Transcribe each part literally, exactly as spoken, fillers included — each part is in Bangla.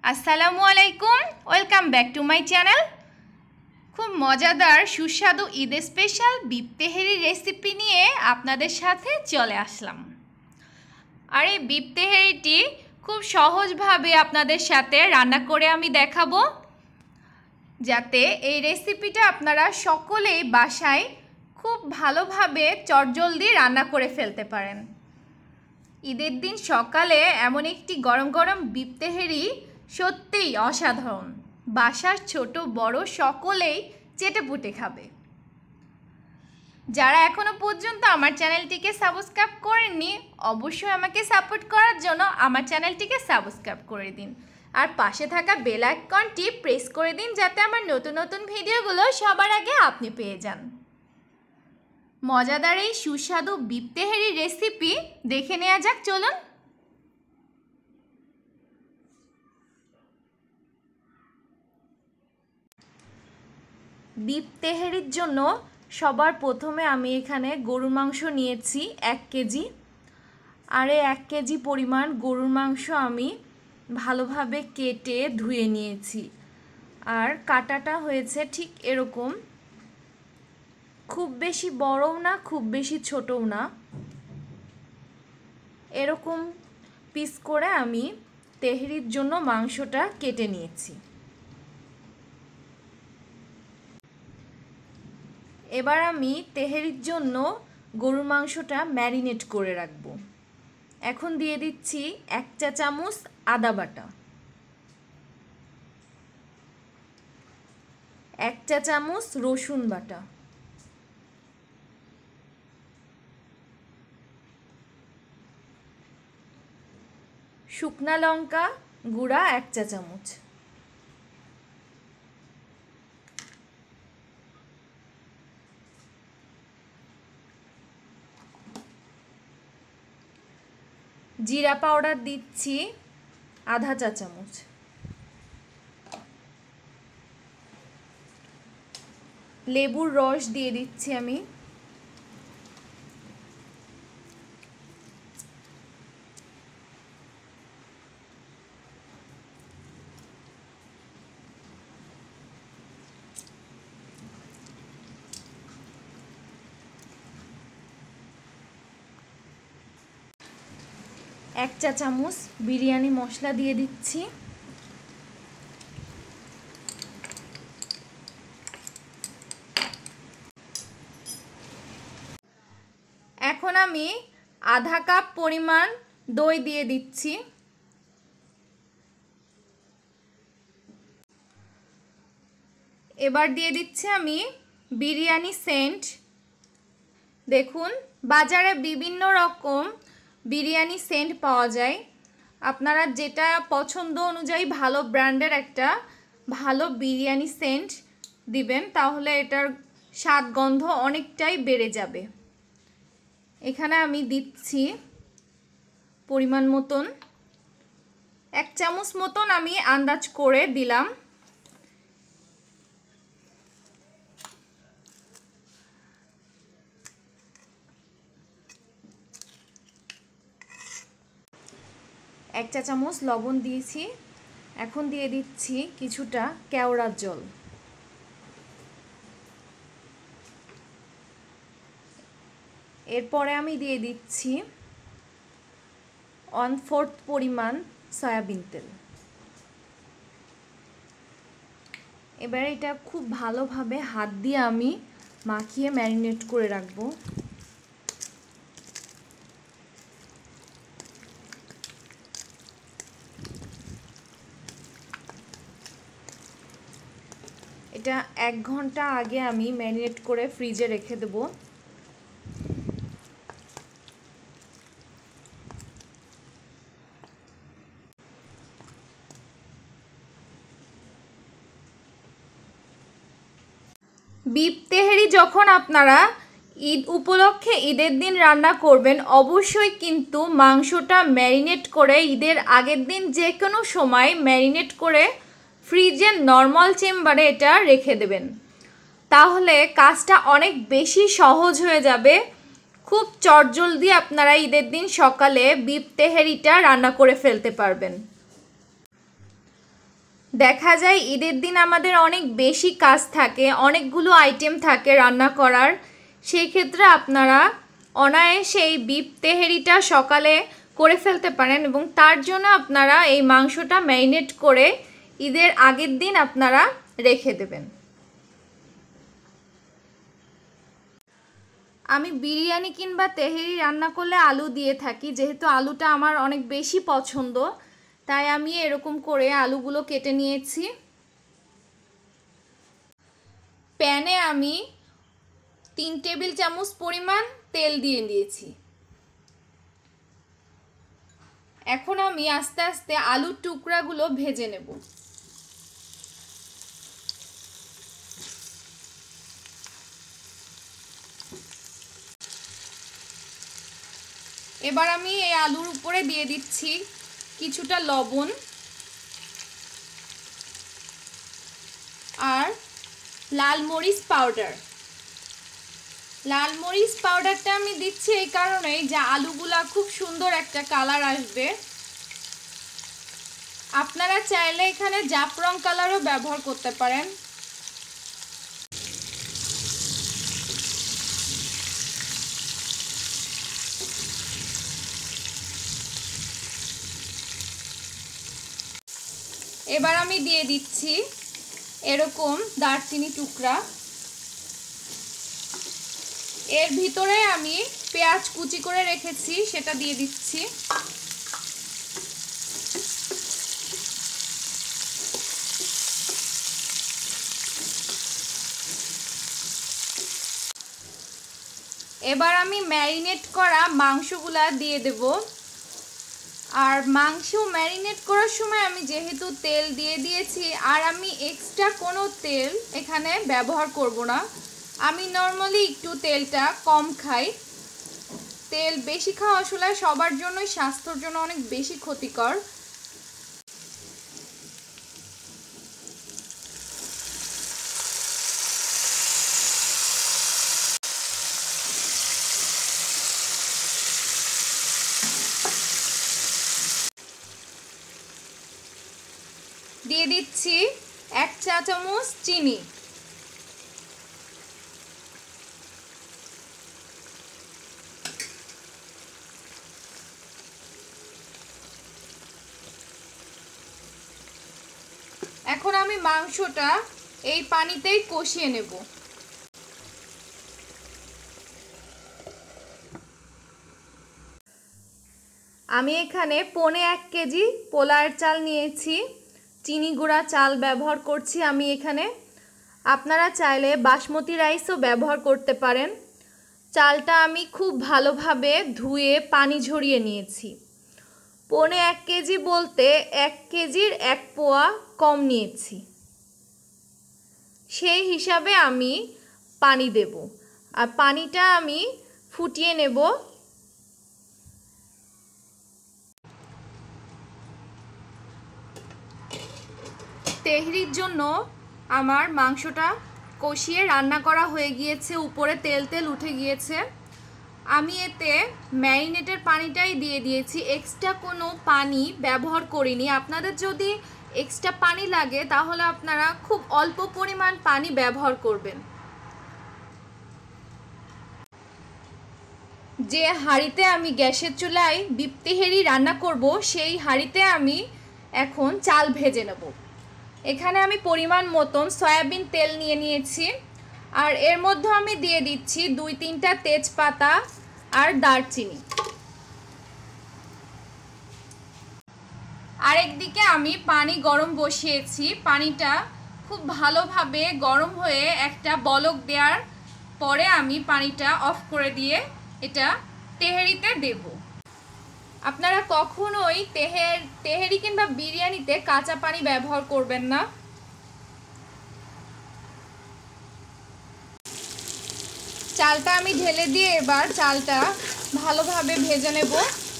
আসসালামু আলাইকুম, welcome back to my channel. খুব মজাদার সুস্বাদু Eid special beef tehari recipe নিয়ে আপনাদের সাথে চলে আসলাম। আর এই বিফ তেহেরিটি খুব সহজভাবে আপনাদের সাথে রান্না করে আমি দেখাবো, যাতে এই রেসিপিটা আপনারা সকলেই বাসায় খুব ভালোভাবে চটজলদি রান্না করে ফেলতে পারেন। ঈদের দিন সকালে এমন একটি গরম গরম বিফ তেহেরি সত্যিই অসাধারণ। বাসার ছোট বড় সকলেই চেটেপুটে খাবে। যারা এখনো পর্যন্ত আমার চ্যানেলটিকে সাবস্ক্রাইব করেননি, অবশ্যই আমাকে সাপোর্ট করার জন্য আমার চ্যানেলটিকে সাবস্ক্রাইব করে দিন, আর পাশে থাকা বেল আইকনটি প্রেস করে দিন, যাতে আমার নতুন নতুন ভিডিওগুলো সবার আগে আপনি পেয়ে যান। মজাদার এই সুস্বাদু বিফ তেহেরি রেসিপি দেখে নেওয়া যাক, চলুন। বিফ তেহেরির জন্য সবার প্রথমে আমি এখানে গরুর মাংস নিয়েছি এক কেজি। আর এই এক কেজি পরিমাণ গরুর মাংস আমি ভালোভাবে কেটে ধুয়ে নিয়েছি। আর কাটাটা হয়েছে ঠিক এরকম, খুব বেশি বড়ও না খুব বেশি ছোটও না, এরকম পিস করে আমি তেহেরির জন্য মাংসটা কেটে নিয়েছি। এবার আমি তেহেরির জন্য গরুর মাংসটা ম্যারিনেট করে রাখব। এখন দিয়ে দিচ্ছি এক চা চামচ আদা বাটা, এক চা চামচ রসুন বাটা, শুকনা লঙ্কা গুঁড়া এক চা চামচ, জিরা পাউডার দিচ্ছি আধা চা চামচ, লেবুর রস দিয়ে দিচ্ছি আমি, এক চা চামচ বিরিয়ানি মশলা দিয়ে দিচ্ছি, এখন আমি আধা কাপ পরিমাণ দই দিয়ে দিচ্ছি। এবার দিয়ে দিচ্ছি আমি বিরিয়ানি সেন্ট। দেখুন, বাজারে বিভিন্ন রকম বিরিয়ানি সেন্ট পাওয়া যায়, আপনারা যেটা পছন্দ অনুযায়ী ভালো ব্র্যান্ডের একটা ভালো বিরিয়ানি সেন্ট দিবেন, তাহলে এটার স্বাদ গন্ধ অনেকটাই বেড়ে যাবে। এখানে আমি দিচ্ছি পরিমাণ মতন, এক চামচ মতন আমি আন্দাজ করে দিলাম। এক চা চামচ লবণ দিয়েছি। এখন দিয়ে দিচ্ছি কিছুটা কেওড়ার জল। এরপরে আমি দিয়ে দিচ্ছি ওয়ান ফোর্থ পরিমাণ সয়াবিন তেল। এবার এটা খুব ভালোভাবে হাত দিয়ে আমি মাখিয়ে ম্যারিনেট করে রাখবো। এটা এক ঘন্টা আগে আমি ম্যারিনেট করে ফ্রিজে রেখে দেব। বিফ তেহেরি যখন আপনারা ঈদ উপলক্ষে ঈদের দিন রান্না করবেন, অবশ্যই কিন্তু মাংসটা ম্যারিনেট করে ঈদের আগের দিন যে কোনো সময় ম্যারিনেট করে ফ্রিজের নর্মাল চেম্বারে এটা রেখে দেবেন, তাহলে কাজটা অনেক বেশি সহজ হয়ে যাবে। খুব চটজলদি আপনারা ঈদের দিন সকালে বিফ তেহেরিটা রান্না করে ফেলতে পারবেন। দেখা যায় ঈদের দিন আমাদের অনেক বেশি কাজ থাকে, অনেকগুলো আইটেম থাকে রান্না করার। সেই ক্ষেত্রে আপনারা অনায়াসে এই বিফ তেহেরিটা সকালে করে ফেলতে পারেন এবং তার জন্য আপনারা এই মাংসটা ম্যারিনেট করে ঈদের আগের দিন আপনারা রেখে দেবেন। আমি বিরিয়ানি কিংবা তেহেরি রান্না করলে আলু দিয়ে থাকি, যেহেতু আলুটা আমার অনেক বেশি পছন্দ তাই আমি এরকম করে আলুগুলো কেটে নিয়েছি। প্যানে আমি তিন টেবিল চামচ পরিমাণ তেল দিয়ে দিয়েছি। এখন আমি আস্তে আস্তে আলুর টুকরাগুলো ভেজে নেব। এবার আমি এই আলুর উপরে দিয়ে দিচ্ছি কিছুটা লবণ আর লাল মরিচ পাউডার। লাল মরিচ পাউডারটা আমি দিচ্ছি এই কারণে যে আলুগুলা খুব সুন্দর একটা কালার আসবে। আপনারা চাইলে এখানে জাফরান কালারও ব্যবহার করতে পারেন। এবার আমি দিয়ে দিচ্ছি এরকম দারচিনি টুকরা। এর ভিতরে আমি পেঁয়াজ কুচি করে রেখেছি সেটা দিয়ে দিচ্ছি। এবার আমি ম্যারিনেট করা মাংসগুলা দিয়ে দেব। আর মাংস ম্যারিনেট করার সময় আমি যেহেতু তেল দিয়ে দিয়েছি আর আমি এক্সট্রা কোনো তেল এখানে ব্যবহার করব না। আমি নর্মালি একটু তেলটা কম খাই। তেল বেশি খাওয়া আসলে সবার জন্যই স্বাস্থ্যের জন্য অনেক বেশি ক্ষতিকর। দিয়ে দিচ্ছি এক চা চামচ চিনি। এখন আমি মাংসটা এই পানিতেই কষিয়ে নেব। আমি এখানে পৌনে এক কেজি পোলার চাল নিয়েছি, চিনি গুঁড়া চাল ব্যবহার করছি আমি এখানে। আপনারা চাইলে বাসমতি রাইসও ব্যবহার করতে পারেন। চালটা আমি খুব ভালোভাবে ধুয়ে পানি ঝরিয়ে নিয়েছি। পৌনে এক কেজি বলতে এক কেজির এক পোয়া কম নিয়েছি, সেই হিসাবে আমি পানি দেব। আর পানিটা আমি ফুটিয়ে নেব। তেহরির জন্য আমার মাংসটা কষিয়ে রান্না করা হয়ে গিয়েছে, উপরে তেল তেল উঠে গিয়েছে। আমি এতে ম্যারিনেটের পানিটাই দিয়ে দিয়েছি, এক্সট্রা কোনো পানি ব্যবহার করিনি। আপনাদের যদি এক্সট্রা পানি লাগে তাহলে আপনারা খুব অল্প পরিমাণ পানি ব্যবহার করবেন। যে হাঁড়িতে আমি গ্যাসের চুলায় বিফ তেহেরি রান্না করব সেই হাঁড়িতে আমি এখন চাল ভেজে নেব। এখানে আমি পরিমাণ মতন সয়াবিন তেল নিয়ে নিয়েছি আর এর মধ্যে আমি দিয়ে দিচ্ছি দুই তিনটা তেজপাতা আর দারচিনি। আরেকদিকে আমি পানি গরম বসিয়েছি। পানিটা খুব ভালোভাবে গরম হয়ে একটা বলক দেওয়ার পরে আমি পানিটা অফ করে দিয়ে এটা তেহেরিতে দেব। আপনারা কখনোই তেহের তেহেরি কিংবা বিরিয়ানিতে কাঁচা পানি ব্যবহার করবেন না। চালটা আমি ঢেলে দিয়ে এবার চালটা ভালোভাবে ভেজে নেব।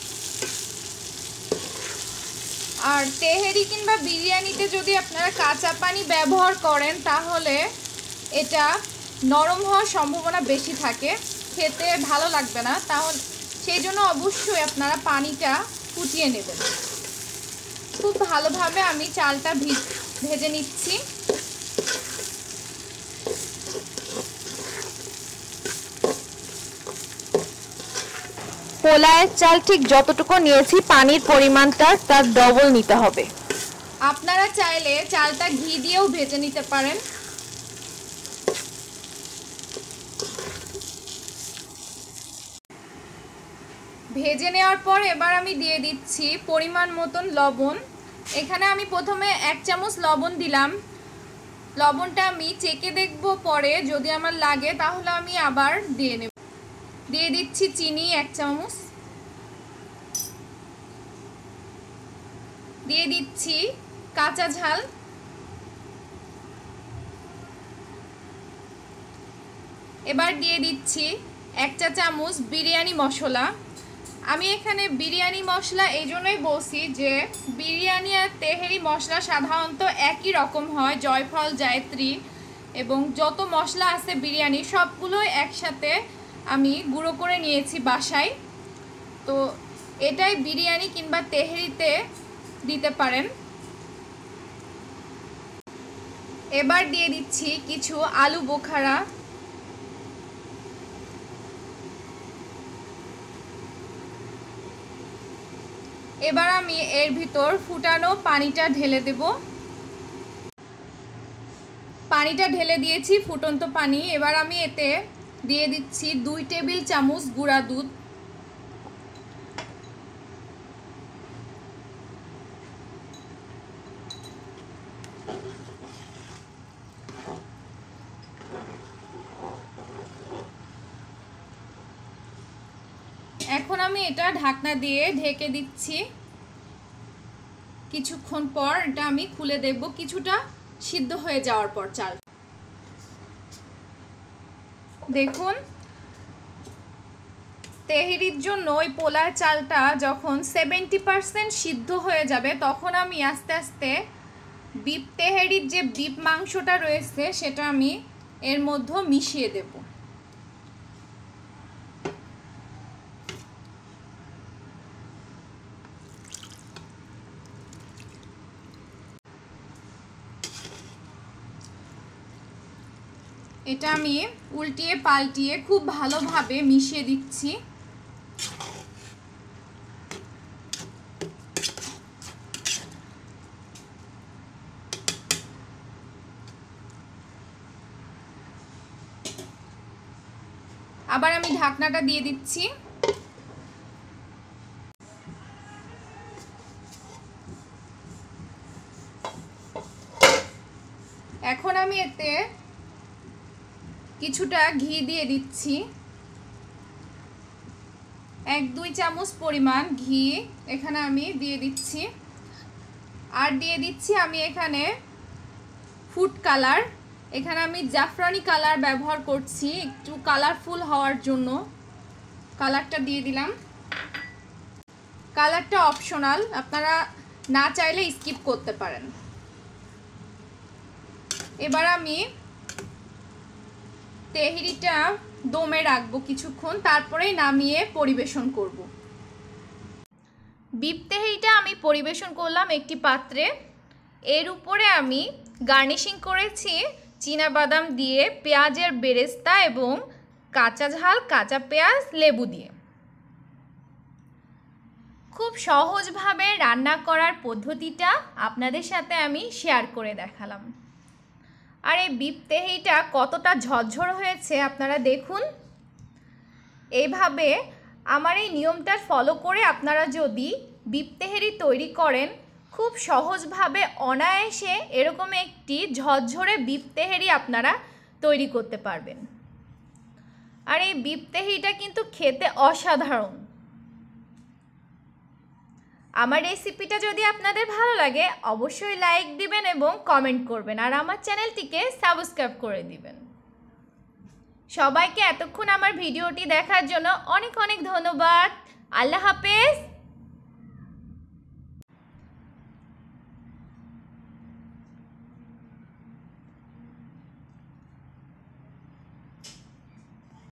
আর তেহেরি কিংবা বিরিয়ানিতে যদি আপনারা কাঁচা পানি ব্যবহার করেন তাহলে এটা নরম হওয়ার সম্ভাবনা বেশি থাকে, খেতে ভালো লাগবে না। তাহলে সেই জন্য অবশ্যই আপনারা পানিটা ফুটিয়ে নেবেন। খুব ভালোভাবে আমি চালটা ভেজে নিচ্ছি। পোলাওয়ের চাল ঠিক যতটুকু নিয়েছি পানির পরিমাণটা তার ডবল নিতে হবে। আপনারা চাইলে চালটা ঘি দিয়েও ভেজে নিতে পারেন। ভেজে নেওয়ার পর এবার আমি দিয়ে দিচ্ছি পরিমাণ মতন লবণ। এখানে আমি প্রথমে এক চামচ লবণ দিলাম। লবণটা আমি চেখে দেখব, পরে যদি আমার লাগে তাহলে আমি আবার দিয়ে নেব। দিয়ে দিচ্ছি চিনি এক চামচ, দিয়ে দিচ্ছি কাঁচা ঝাল, এবার দিয়ে দিচ্ছি এক চা চামচ বিরিয়ানি মশলা। আমি এখানে বিরিয়ানি মশলা এই জন্যই বলছি যে বিরিয়ানি আর তেহেরি মশলা সাধারণত একই রকম হয়, জয়ফল, জায়ত্রী এবং যত মশলা আছে বিরিয়ানি সবগুলোই একসাথে আমি গুঁড়ো করে নিয়েছি বাসায়। তো এটাই বিরিয়ানি কিংবা তেহেরিতে দিতে পারেন। এবার দিয়ে দিচ্ছি কিছু আলু বোখারা। এবার আমি এর ভিতর ফুটানো পানিটা ঢেলে দেব। পানিটা ঢেলে দিয়েছি, ফুটন্ত পানি। এবার আমি এতে দিয়ে দিচ্ছি দুই টেবিল চামচ গুঁড়া দুধ। এখন আমি এটা ঢাকনা দিয়ে ঢেকে দিচ্ছি। কিছুক্ষণ পর এটা আমি খুলে দেখব কিছুটা সিদ্ধ হয়ে যাওয়ার পর চাল। দেখুন, তেহেরির জন্য ওই পোলার চালটা যখন সেভেন্টি পার্সেন্ট সিদ্ধ হয়ে যাবে তখন আমি আস্তে আস্তে বিপ তেহেরির যে বিপ মাংসটা রয়েছে সেটা আমি এর মধ্যে মিশিয়ে দেব। এটা আমি উল্টিয়ে পাল্টিয়ে খুব ভালোভাবে মিশিয়ে দিচ্ছি। আবার আমি ঢাকনাটা দিয়ে দিচ্ছি। এখন আমি এতে কিছুটা ঘি দিয়ে দিচ্ছি, এক দুই চামচ পরিমাণ ঘি এখানে আমি দিয়ে দিচ্ছি। আর দিয়ে দিচ্ছি আমি এখানে ফুড কালার। এখানে আমি জাফরানি কালার ব্যবহার করছি একটু কালারফুল হওয়ার জন্য। কালারটা দিয়ে দিলাম। কালারটা অপশনাল, আপনারা না চাইলে স্কিপ করতে পারেন। এবার আমি তেহেরিটা দমে রাখবো কিছুক্ষণ, তারপরেই নামিয়ে পরিবেশন করব। বিপ তেহেরিটা আমি পরিবেশন করলাম একটি পাত্রে। এর উপরে আমি গার্নিশিং করেছি চীনাবাদাম দিয়ে, পেঁয়াজের বেরেস্তা এবং কাঁচা ঝাল, কাঁচা পেঁয়াজ, লেবু দিয়ে। খুব সহজভাবে রান্না করার পদ্ধতিটা আপনাদের সাথে আমি শেয়ার করে দেখালাম। আর এই বিপ তেহেরিটা কতটা ঝরঝর হয়েছে আপনারা দেখুন। এইভাবে আমার এই নিয়মটা ফলো করে আপনারা যদি বিপ তেহেরি তৈরি করেন খুব সহজভাবে অনায়াসে এরকম একটি ঝরঝরে বিপ তেহেরি আপনারা তৈরি করতে পারবেন। আর এই বিপ তেহেরিটা কিন্তু খেতে অসাধারণ। আমার রেসিপিটা যদি আপনাদের ভালো লাগে অবশ্যই লাইক দিবেন এবং কমেন্ট করবেন, আর আমার চ্যানেলটিকে সাবস্ক্রাইব করে দিবেন। সবাইকে এতক্ষণ আমার ভিডিওটি দেখার জন্য অনেক অনেক ধন্যবাদ। আল্লাহ হাফেজ।